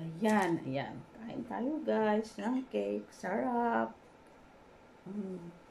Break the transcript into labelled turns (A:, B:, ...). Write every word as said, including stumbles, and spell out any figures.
A: Ayan, ayan. Kain tayo guys ng cake. Sarap. Mm.